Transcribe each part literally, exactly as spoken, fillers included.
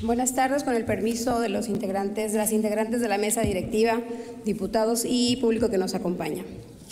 Buenas tardes, con el permiso de los integrantes, de las integrantes de la mesa directiva, diputados y público que nos acompaña.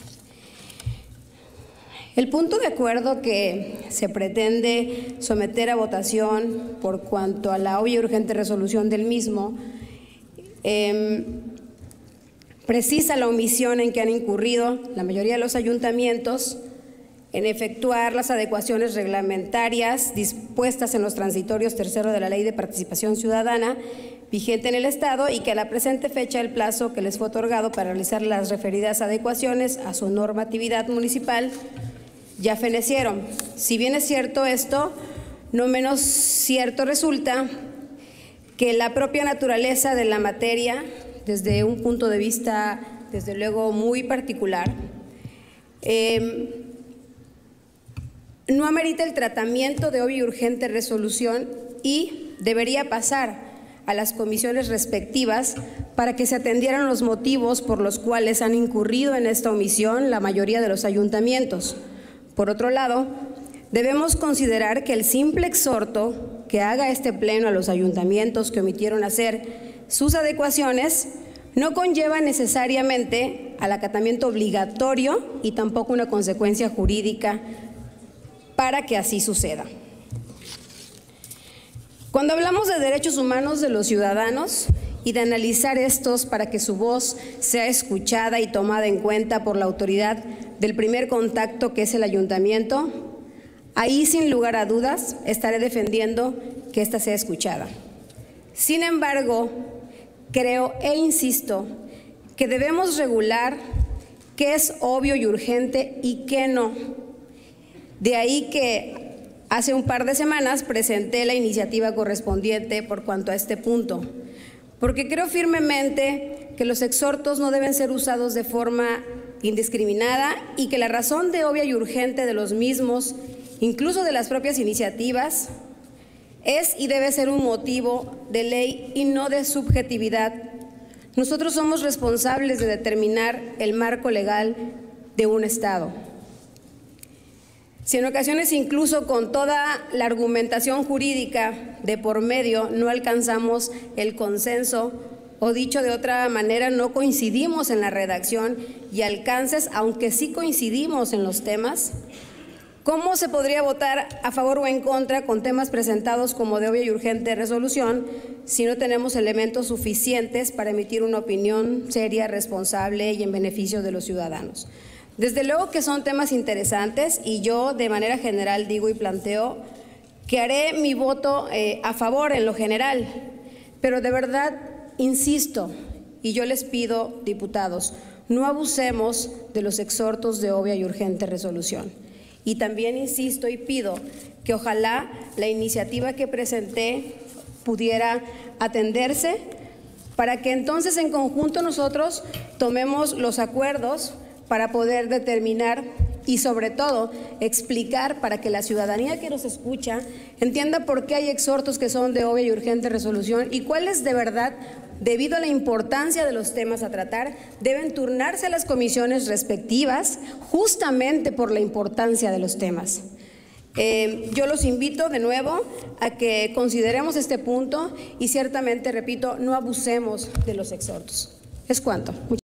El punto de acuerdo que se pretende someter a votación por cuanto a la obvia y urgente resolución del mismo eh, precisa la omisión en que han incurrido la mayoría de los ayuntamientos en efectuar las adecuaciones reglamentarias dispuestas en los transitorios tercero de la Ley de Participación Ciudadana vigente en el Estado y que a la presente fecha el plazo que les fue otorgado para realizar las referidas adecuaciones a su normatividad municipal ya fenecieron. Si bien es cierto esto, no menos cierto resulta que la propia naturaleza de la materia, desde un punto de vista, desde luego, muy particular, eh, no amerita el tratamiento de obvia y urgente resolución y debería pasar a las comisiones respectivas para que se atendieran los motivos por los cuales han incurrido en esta omisión la mayoría de los ayuntamientos. Por otro lado, debemos considerar que el simple exhorto que haga este Pleno a los ayuntamientos que omitieron hacer sus adecuaciones no conlleva necesariamente al acatamiento obligatorio y tampoco una consecuencia jurídica para que así suceda. Cuando hablamos de derechos humanos de los ciudadanos y de analizar estos para que su voz sea escuchada y tomada en cuenta por la autoridad del primer contacto, que es el ayuntamiento, ahí sin lugar a dudas estaré defendiendo que ésta sea escuchada. Sin embargo, creo e insisto que debemos regular qué es obvio y urgente y qué no. De ahí que hace un par de semanas presenté la iniciativa correspondiente por cuanto a este punto, porque creo firmemente que los exhortos no deben ser usados de forma indiscriminada y que la razón de obvia y urgente de los mismos, incluso de las propias iniciativas, es y debe ser un motivo de ley y no de subjetividad. Nosotros somos responsables de determinar el marco legal de un Estado. Si en ocasiones incluso con toda la argumentación jurídica de por medio no alcanzamos el consenso o dicho de otra manera no coincidimos en la redacción y alcances, aunque sí coincidimos en los temas, ¿cómo se podría votar a favor o en contra con temas presentados como de obvia y urgente resolución si no tenemos elementos suficientes para emitir una opinión seria, responsable y en beneficio de los ciudadanos? Desde luego que son temas interesantes y yo de manera general digo y planteo que haré mi voto eh, a favor en lo general, pero de verdad insisto y yo les pido, diputados, no abusemos de los exhortos de obvia y urgente resolución. Y también insisto y pido que ojalá la iniciativa que presenté pudiera atenderse para que entonces en conjunto nosotros tomemos los acuerdos para poder determinar y sobre todo explicar para que la ciudadanía que nos escucha entienda por qué hay exhortos que son de obvia y urgente resolución y cuáles de verdad, debido a la importancia de los temas a tratar, deben turnarse a las comisiones respectivas justamente por la importancia de los temas. Eh, yo los invito de nuevo a que consideremos este punto y ciertamente, repito, no abusemos de los exhortos. Es cuanto.